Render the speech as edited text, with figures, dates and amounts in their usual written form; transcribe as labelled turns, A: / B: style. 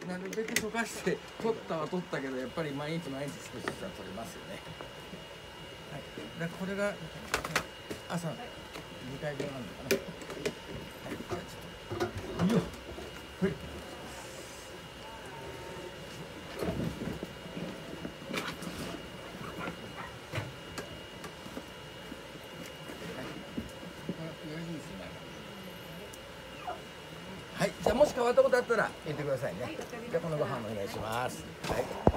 A: なるべく溶かして取ったは取ったけど、やっぱり毎日毎日少しずつは取れますよね。はい、だからこれが朝2回分なんだかな。はい、じゃあちょっとよっ、はい。はい、じゃあもし変わったことあったら言ってくださいね。じゃあこのご飯お願いします。はい。